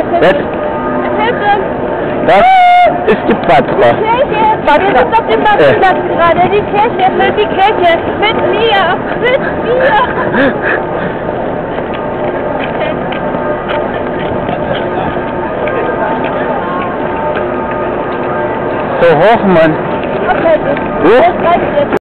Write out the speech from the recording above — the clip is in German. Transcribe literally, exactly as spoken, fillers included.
Das, Hilfe! das ist die Patra. Kirche! Wir sind auf dem Marktplatz gerade. Die Kirche, für die Kirche. Mit mir! Mit mir! So hoch, Mann. Okay, Hoch? das reicht jetzt.